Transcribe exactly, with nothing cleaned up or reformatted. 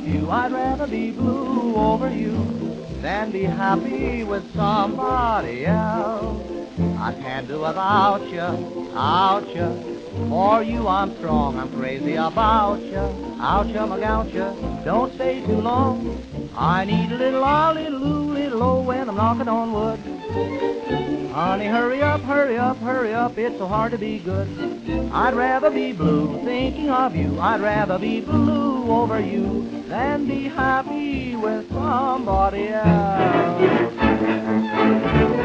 you. I'd rather be blue over you than be happy with somebody else. I can't do without you, out you. For you I'm strong, I'm crazy about you. Out you, my gout you, don't stay too long. I need a little ah, little ooh, little oh when I'm knocking on wood. Honey, hurry up, hurry up, hurry up, it's so hard to be good. I'd rather be blue thinking of you. I'd rather be blue over you than be happy with somebody else.